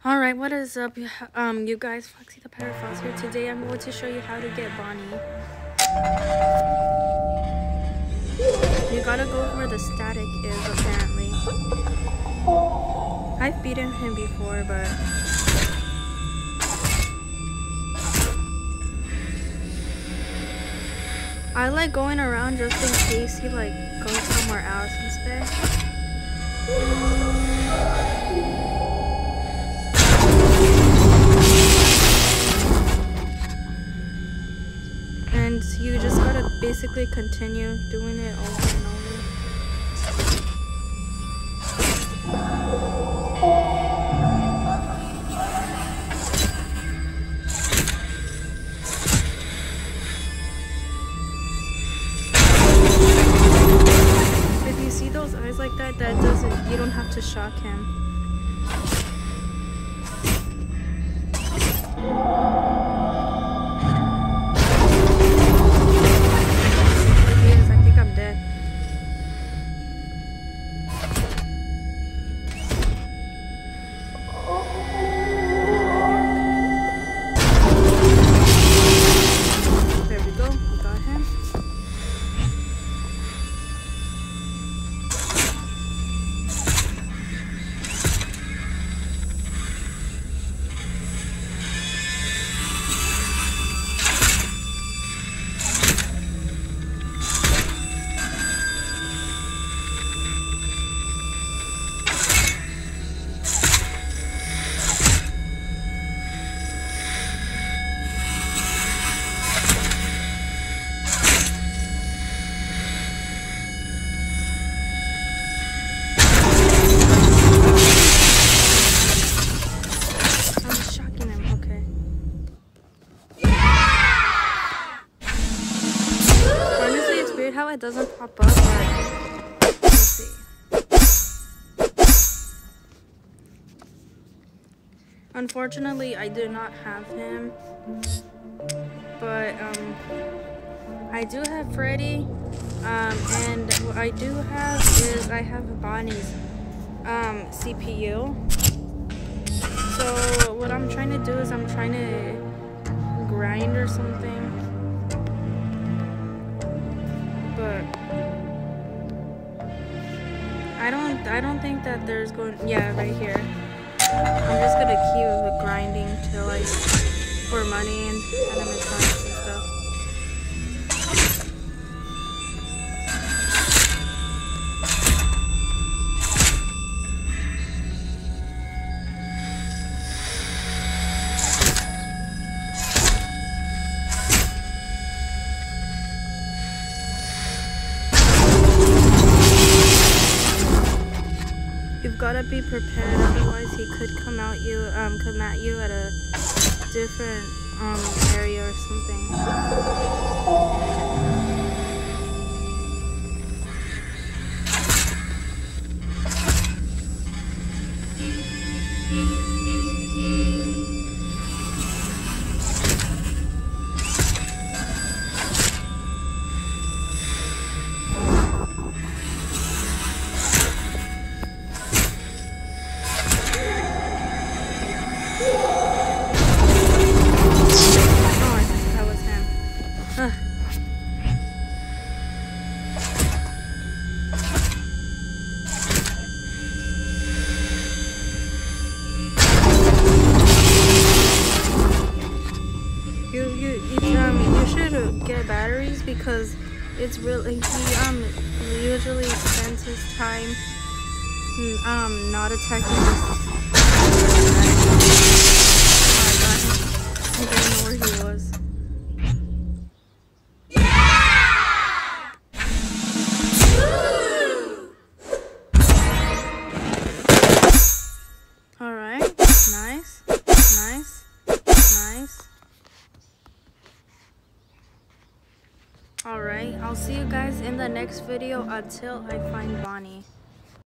Alright, what is up, you guys? Foxy the Pirate Fox here. Today I'm going to show you how to get Bonnie. You gotta go where the static is, apparently. I've beaten him before, but... I like going around just in case he, like, goes somewhere else instead. And you just gotta basically continue doing it over and over. If you see those eyes like that, you don't have to shock him. How it doesn't pop up, but let's see. Unfortunately, I do not have him, but I do have Freddy, and what I do have is I have Bonnie's CPU. So what I'm trying to do is I'm trying to grind or something. But I don't think that there's going, yeah, right here. I'm just gonna keep grinding till for money and enemy points and stuff. You've gotta be prepared, otherwise he could come at you at a different area or something. You should get batteries because it's really, he usually spends his time not attacking us. I didn't know where he was. Alright, nice. Alright, I'll see you guys in the next video until I find Bonnie.